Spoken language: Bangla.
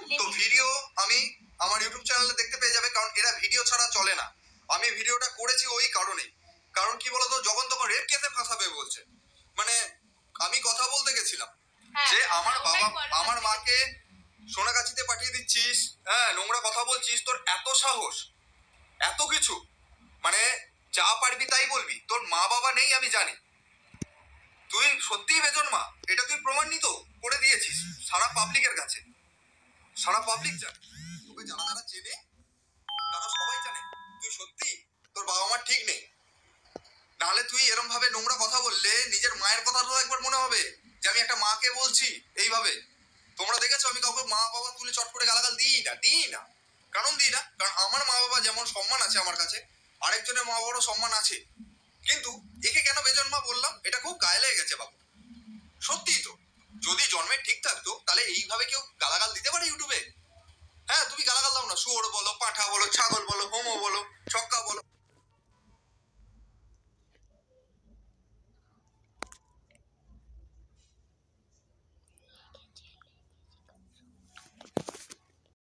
তো ভিডিও আমি আমার ইউটিউব চ্যানেলে দেখতে পেয়ে যাবে, কারণ এরা ভিডিও ছাড়া চলে না। আমি ভিডিওটা করেছি ওই কারণেই, কারণ কি বলতো, যখন তখন রেপ কেসে ফাঁসাবে বলছে। মানে আমি কথা বলতে গেছিলাম যে আমার বাবা আমার মাকে সোনাগাছিতে পাঠিয়ে দিচ্ছিস, হ্যাঁ নোংরা কথা বলছিস, তোর এত সাহস, এত কিছু, মানে যা পারবি তাই বলবি, তোর মা বাবা নেই আমি জানি, তুই সত্যিই বেজন্মা, এটা তুই প্রমাণিত করে দিয়েছিস সারা পাবলিকের কাছে, সারা পাবলিক জানে, তোকে যারা যারা চেনে তারা সবাই জানে তুই সত্যি তোর বাবা মা ঠিক নেই। নাহলে তুই এরম ভাবে নোংরা কথা বললে নিজের মায়ের কথা তো একবার মনে হবে যে আমি একটা মাকে বলছি এইভাবে। তোমরা দেখেছো আমি কাউকে মা বাবা তুলে চট করে গালাগাল দিই না। কারণ দিই না, কারণ আমার মা বাবা যেমন সম্মান আছে আমার কাছে, আরেকজনের মা বাবারও সম্মান আছে। কিন্তু একে কেন বেজন্মা বললাম, এটা খুব গায়ে লেগে গেছে বাবু। সত্যিই তো, যদি জন্মে ঠিক থাকতো তাহলে এইভাবে কেউ গালাগাল দিতে পারে?